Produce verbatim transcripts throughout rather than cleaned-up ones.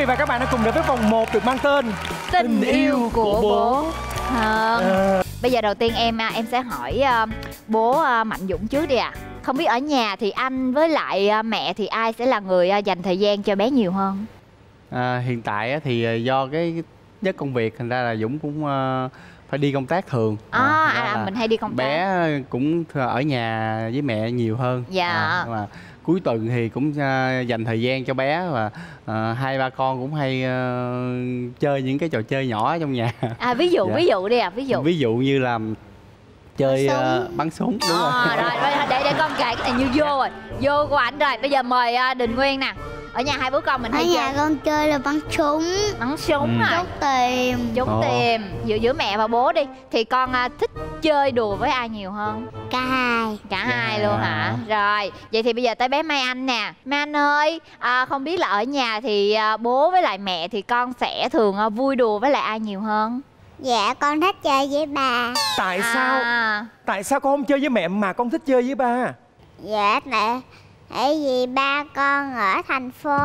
vị và các bạn đã cùng đến với vòng một được mang tên Tình, Tình yêu của, của bố. À, à. Bây giờ đầu tiên em em sẽ hỏi uh, bố uh, Mạnh Dũng trước đi ạ. À. Không biết ở nhà thì anh với lại uh, mẹ thì ai sẽ là người uh, dành thời gian cho bé nhiều hơn? À, hiện tại thì do cái chất công việc thành ra là Dũng cũng uh, phải đi công tác thường. À, à, à mình hay đi công tác. Bé cũng ở nhà với mẹ nhiều hơn. Dạ. À, mà cuối tuần thì cũng uh, dành thời gian cho bé và uh, hai ba con cũng hay uh, chơi những cái trò chơi nhỏ trong nhà. À ví dụ dạ. ví dụ đi à, ví dụ. Ví dụ như là chơi bắn súng, uh, bắn súng đúng à, rồi. Rồi để để con kể cái này như vô rồi. Vô của ảnh rồi. Bây giờ mời uh, Đình Nguyên nè. Ở nhà hai bố con mình hay ở chơi. Ở nhà con chơi là bắn súng. Bắn súng ừ. rồi. Trốn tìm. Trốn tìm. Giữa giữa mẹ và bố đi. Thì con uh, thích chơi đùa với ai nhiều hơn? Cả hai. Cả yeah. hai luôn hả? Rồi. Vậy thì bây giờ tới bé Mai Anh nè. Mai Anh ơi, à, không biết là ở nhà thì uh, bố với lại mẹ thì con sẽ thường uh, vui đùa với lại ai nhiều hơn? Dạ con thích chơi với ba. Tại sao à. Tại sao con không chơi với mẹ mà con thích chơi với ba? Dạ tại Tại vì ba con ở thành phố.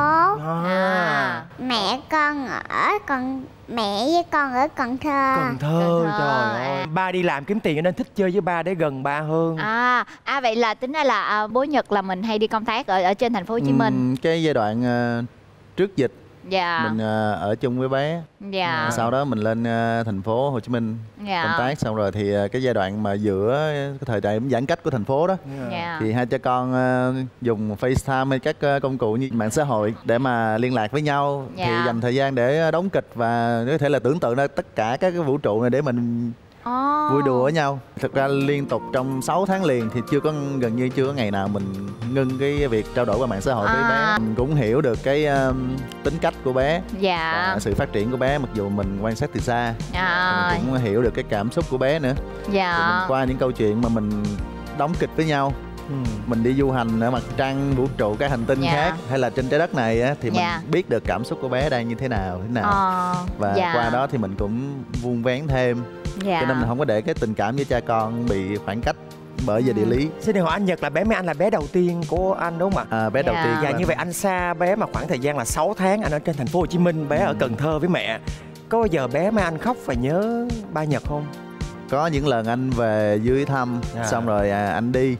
à. Mẹ con ở còn mẹ với con ở Cần Thơ. Cần Thơ, Cần Thơ. Trời ơi. Ba đi làm kiếm tiền cho nên thích chơi với ba để gần ba hơn. À, à vậy là tính ra là à, bố Nhật là mình hay đi công tác ở ở trên thành phố Hồ Chí Minh. Ừ, cái giai đoạn uh, trước dịch. Dạ. Mình uh, ở chung với bé. Dạ. Sau đó mình lên uh, thành phố Hồ Chí Minh dạ. công tác xong rồi thì uh, cái giai đoạn mà giữa cái thời điểm giãn cách của thành phố đó dạ. thì hai cha con uh, dùng FaceTime hay các uh, công cụ như mạng xã hội để mà liên lạc với nhau dạ. thì dành thời gian để đóng kịch và có thể là tưởng tượng ra tất cả các cái vũ trụ này để mình Oh. vui đùa với nhau. Thực ra liên tục trong sáu tháng liền thì chưa có gần như chưa có ngày nào mình ngưng cái việc trao đổi qua mạng xã hội à. với bé. Mình cũng hiểu được cái uh, tính cách của bé dạ. và sự phát triển của bé mặc dù mình quan sát từ xa. À. Mình cũng hiểu được cái cảm xúc của bé nữa. Dạ. Thì mình qua những câu chuyện mà mình đóng kịch với nhau. Ừ. Mình đi du hành ở mặt trăng, vũ trụ, các hành tinh dạ. khác hay là trên trái đất này á, thì mình dạ. biết được cảm xúc của bé đang như thế nào thế nào à. và dạ. qua đó thì mình cũng vuông vén thêm dạ. cho nên mình không có để cái tình cảm với cha con bị khoảng cách bởi vì ừ. địa lý. Xin được hỏi anh Nhật là bé Mai Anh là bé đầu tiên của anh đúng không ạ? À, bé dạ. đầu tiên. Dạ, như vậy anh xa bé mà khoảng thời gian là sáu tháng, anh ở trên thành phố Hồ Chí Minh, bé ừ. ở Cần Thơ với mẹ. Có bao giờ bé Mai Anh khóc và nhớ ba Nhật không? Có những lần anh về dưới thăm dạ. xong rồi à, anh đi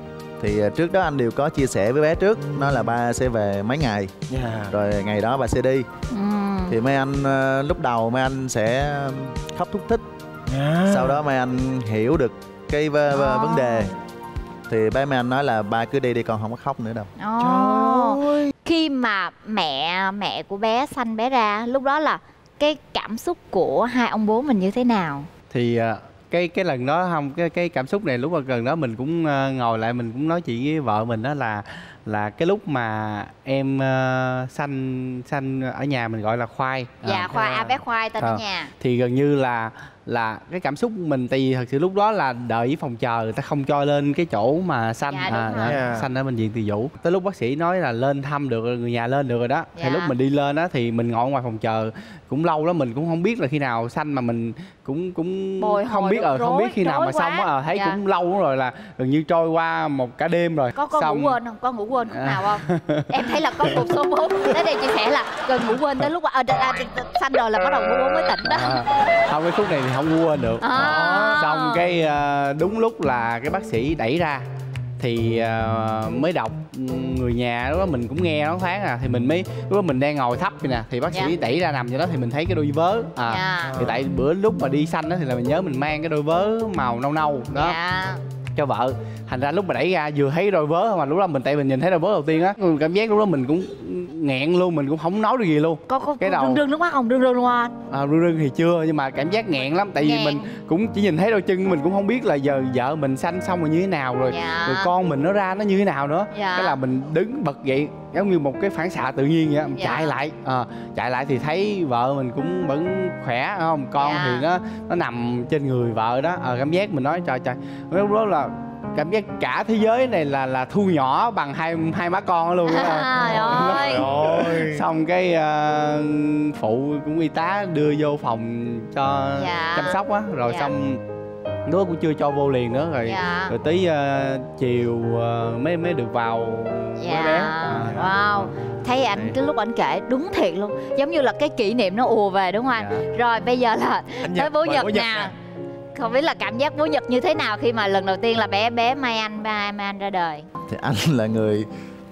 thì trước đó anh đều có chia sẻ với bé trước ừ. nói là ba sẽ về mấy ngày yeah. rồi ngày đó ba sẽ đi ừ. thì mấy anh lúc đầu mấy anh sẽ khóc thúc thích yeah. sau đó mấy anh hiểu được cái v- v- vấn đề thì bé mấy anh nói là ba cứ đi đi con không có khóc nữa đâu. oh. Trời ơi. Khi mà mẹ mẹ của bé sanh bé ra lúc đó là cái cảm xúc của hai ông bố mình như thế nào? Thì cái cái lần đó không cái cái cảm xúc này lúc mà gần đó mình cũng uh, ngồi lại mình cũng nói chuyện với vợ mình đó là là cái lúc mà em uh, sanh sanh ở nhà mình gọi là Khoai. Dạ à, Khoai, à, bé Khoai tên à, ở nhà. Thì gần như là là cái cảm xúc mình tại vì thật sự lúc đó là đợi với phòng chờ người ta không cho lên cái chỗ mà sanh dạ, à, à, yeah. sanh ở bệnh viện Từ Dũ. Tới lúc bác sĩ nói là lên thăm được người nhà lên được rồi đó. Dạ. Thì lúc mình đi lên đó thì mình ngồi ngoài phòng chờ cũng lâu đó mình cũng không biết là khi nào sanh mà mình cũng cũng Bồi không biết ở không biết khi nào mà xong á thấy dạ. cũng lâu rồi là gần như trôi qua một cả đêm rồi. Có có xong... ngủ quên không? Có ngủ quên khúc nào không? Em thấy là có một số bố tới đây chia sẻ là gần ngủ quên tới lúc à, à, sanh rồi là bắt đầu bố mới tỉnh đó. À, không cái khúc này thì không quên được. À. Xong cái đúng lúc là cái bác sĩ đẩy ra thì uh, mới đọc người nhà lúc đó mình cũng nghe nó thoáng à thì mình mới lúc đó mình đang ngồi thấp vậy nè thì bác sĩ dạ. đẩy ra nằm cho đó thì mình thấy cái đôi vớ à dạ. thì tại bữa lúc mà đi xanh đó thì là mình nhớ mình mang cái đôi vớ màu nâu nâu đó dạ. cho vợ thành ra lúc mà đẩy ra vừa thấy đôi vớ mà lúc đó mình tại mình nhìn thấy đôi vớ đầu tiên á cảm giác lúc đó mình cũng nghẹn luôn mình cũng không nói được gì luôn. Có có, cái có đầu... rưng rưng nước mắt không? Rưng rưng luôn anh? À, rưng rưng thì chưa nhưng mà cảm giác nghẹn lắm tại vì nghẹn. Mình cũng chỉ nhìn thấy đôi chân mình cũng không biết là giờ vợ mình sanh xong rồi như thế nào rồi dạ. rồi con mình nó ra nó như thế nào nữa dạ. cái là mình đứng bật dậy giống như một cái phản xạ tự nhiên vậy dạ. chạy lại à, chạy lại thì thấy vợ mình cũng vẫn khỏe không con dạ. thì nó nó nằm trên người vợ đó à, cảm giác mình nói trời trời lúc đó là cảm giác cả thế giới này là là thu nhỏ bằng hai hai má con luôn đó. Trời ơi. Xong cái uh, phụ cũng y tá đưa vô phòng cho dạ. chăm sóc á rồi dạ. xong lúc cũng chưa cho vô liền nữa rồi dạ. rồi tí uh, chiều uh, mới mới được vào dạ. với bé. À. Wow. thấy ảnh cái lúc ảnh kể đúng thiệt luôn, giống như là cái kỷ niệm nó ùa về đúng không anh? Dạ. Rồi bây giờ là tới bố Nhật nè. Không biết là cảm giác bố Nhật như thế nào khi mà lần đầu tiên là bé bé Mai Anh Mai Anh ra đời? Thì anh là người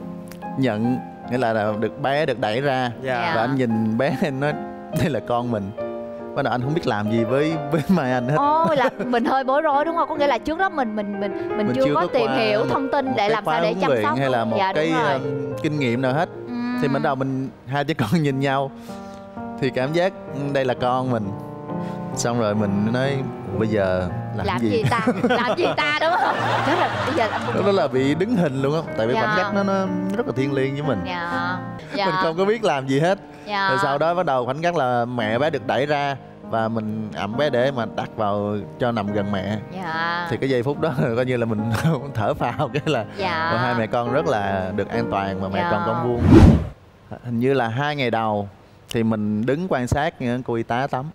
nhận, nghĩa là được bé được đẩy ra. Yeah. Và anh nhìn bé anh nói đây là con mình. Bắt đầu anh không biết làm gì với với Mai Anh hết. Ôi là mình hơi bối rối đúng không? Có nghĩa là trước đó mình mình mình mình, mình chưa, chưa có, có tìm hiểu thông tin để làm sao để chăm sóc hay là một dạ, cái uh, kinh nghiệm nào hết. Ừ. Thì bắt đầu mình hai cha con nhìn nhau thì cảm giác đây là con mình. Xong rồi mình nói bây giờ làm, làm gì? gì ta? Làm gì ta đúng không? Chết rồi, bây giờ anh... Đó là bị đứng hình luôn á. Tại vì dạ. khoảnh khắc nó, nó rất là thiêng liêng với mình. Dạ. Dạ. Mình không có biết làm gì hết. Dạ. Rồi sau đó bắt đầu khoảnh khắc là mẹ bé được đẩy ra và mình ẵm bé để mà đặt vào cho nằm gần mẹ. Dạ. Thì cái giây phút đó coi như là mình thở phào cái là dạ. hai mẹ con rất là được an toàn và mẹ dạ. con con vuông. Hình như là hai ngày đầu thì mình đứng quan sát cô y tá tắm.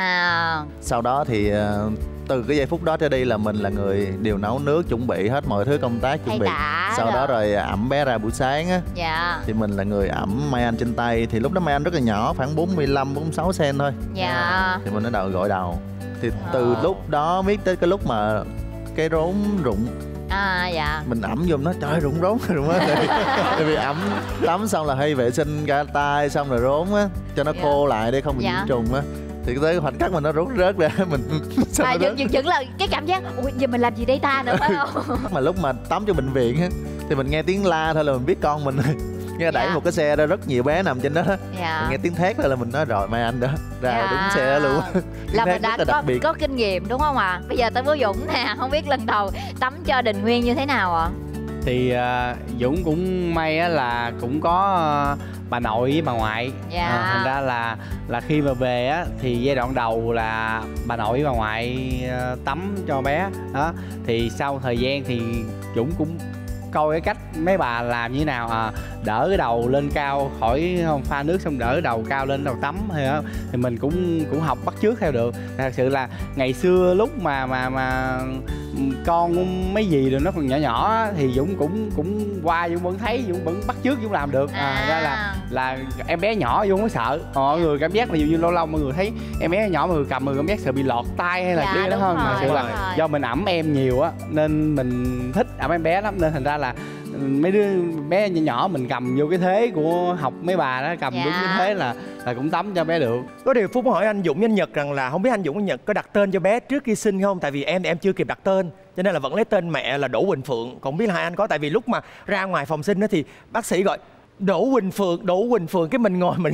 À. Sau đó thì từ cái giây phút đó trở đi là mình là người điều nấu nước, chuẩn bị hết mọi thứ công tác chuẩn bị. Sau đó rồi ẵm bé ra buổi sáng á. Dạ. Thì mình là người ẵm Mai Anh trên tay. Thì lúc đó Mai Anh rất là nhỏ, khoảng bốn mươi lăm, bốn mươi sáu xen thôi. Dạ. Thì mình bắt đầu gội đầu. Thì từ ờ. lúc đó biết tới cái lúc mà cái rốn rụng. À dạ. Mình ẩm vô nó trời rụng rốn rụng á. Tại vì ẩm tắm xong là hay vệ sinh cả tay xong rồi rốn á cho nó dạ. khô lại để không bị nhiễm dạ. trùng á. Thì tới khoảnh khắc mà nó rút rớt ra mình à, dừng, dừng, dừng là cái cảm giác ui giờ mình làm gì đây ta nữa phải không? Mà lúc mà tắm cho bệnh viện á thì mình nghe tiếng la thôi là mình biết con mình rồi. Nghe đẩy dạ. một cái xe ra rất nhiều bé nằm trên đó. Dạ. Nghe tiếng thét là mình nói rồi Mai Anh đó ra dạ. đúng xe đó luôn. Là mình đã có, có kinh nghiệm đúng không ạ? À? Bây giờ tới bố Dũng nè, không biết lần đầu tắm cho Đình Nguyên như thế nào ạ? À? Thì uh, Dũng cũng may á là cũng có uh, bà nội với bà ngoại. Dạ. À, thành ra là là khi mà về á thì giai đoạn đầu là bà nội với bà ngoại uh, tắm cho bé đó. Thì sau thời gian thì Dũng cũng coi cái cách mấy bà làm như thế nào, à, đỡ cái đầu lên cao khỏi không pha nước xong đỡ cái đầu cao lên đầu tắm hay đó. Thì mình cũng cũng học bắt chước theo được. Thật sự là ngày xưa lúc mà mà mà con mấy gì rồi nó còn nhỏ nhỏ thì Dũng cũng cũng qua Dũng vẫn thấy Dũng vẫn bắt chước Dũng làm được. À, ra là là em bé nhỏ Dũng không có sợ. Mọi người cảm giác là dụ như lâu lâu mọi người thấy em bé nhỏ mọi người cầm mọi người cảm giác sợ bị lọt tay hay là cái đó hơn. Thật sự là rồi. Do mình ẵm em nhiều á nên mình thích ẵm em bé lắm nên thành ra là mấy đứa bé nhỏ nhỏ mình cầm vô cái thế của học mấy bà đó cầm dạ. đúng cái thế là là cũng tắm cho bé được. Có điều Phúc hỏi anh Dũng với anh Nhật rằng là không biết anh Dũng với anh Nhật có đặt tên cho bé trước khi sinh không? Tại vì em em chưa kịp đặt tên cho nên là vẫn lấy tên mẹ là Đỗ Quỳnh Phượng. Còn không biết là hai anh có, tại vì lúc mà ra ngoài phòng sinh đó thì bác sĩ gọi Đỗ Quỳnh Phượng, Đỗ Quỳnh Phượng, cái mình ngồi mình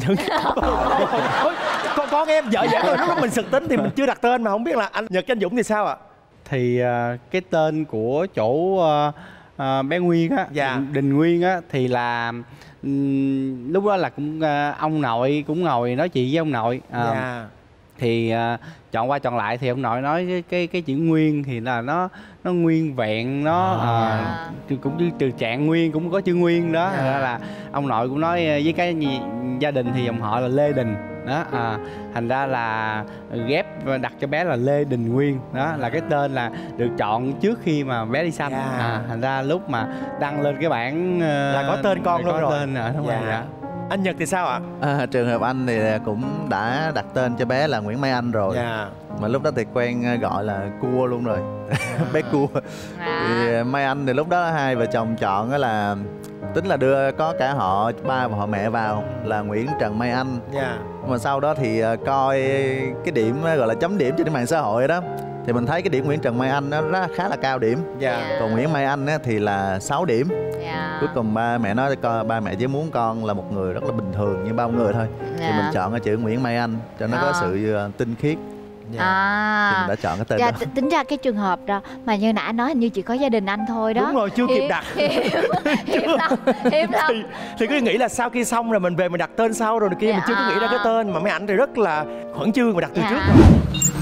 con con em vợ vợ lúc đó mình sực tính thì mình chưa đặt tên mà không biết là anh Nhật với anh Dũng thì sao ạ? Thì uh, cái tên của chỗ uh, uh, bé Nguyên á, dạ. Đình Nguyên á thì là um, lúc đó là cũng uh, ông nội cũng ngồi nói chuyện với ông nội. Uh, dạ. Thì uh, chọn qua chọn lại thì ông nội nói cái cái, cái chữ Nguyên thì là nó nó nguyên vẹn, nó à. uh, cũng như từ trạng nguyên cũng có chữ Nguyên đó. Thành ra là ông nội cũng nói với cái gia đình thì dòng họ là Lê Đình đó. À, thành ra là ghép đặt cho bé là Lê Đình Nguyên đó, là cái tên là được chọn trước khi mà bé đi sanh. Yeah. À, thành ra lúc mà đăng lên cái bảng uh, là có tên con luôn rồi. Tên rồi, đúng yeah. rồi. Anh Nhật thì sao ạ? À, trường hợp anh thì cũng đã đặt tên cho bé là Nguyễn Mai Anh rồi. Yeah. Mà lúc đó thì quen gọi là Cua luôn rồi. Bé Cua. À. Thì Mai Anh thì lúc đó hai vợ chồng chọn là tính là đưa có cả họ ba và họ mẹ vào là Nguyễn Trần Mai Anh. Yeah. Mà sau đó thì coi cái điểm gọi là chấm điểm trên mạng xã hội đó thì mình thấy cái điểm Nguyễn Trần Mai Anh nó khá là cao điểm. Yeah. Còn Nguyễn Mai Anh thì là sáu điểm. Yeah. Cuối cùng ba mẹ nói con ba mẹ chỉ muốn con là một người rất là bình thường như bao người thôi. Yeah. Thì mình chọn cái chữ Nguyễn Mai Anh cho nó à. có sự tinh khiết. Yeah. À, thì mình đã chọn cái tên dạ, đó. Tính ra cái trường hợp đó mà như nãy nói hình như chỉ có gia đình anh thôi đó. Đúng rồi, chưa kịp đặt. Hiếm lắm, hiếm lắm. Thì, thì cứ nghĩ là sau khi xong rồi mình về mình đặt tên sau rồi kia. Yeah. Mình chưa có nghĩ ra cái tên mà mấy ảnh thì rất là khẩn trương mà đặt từ yeah. trước rồi.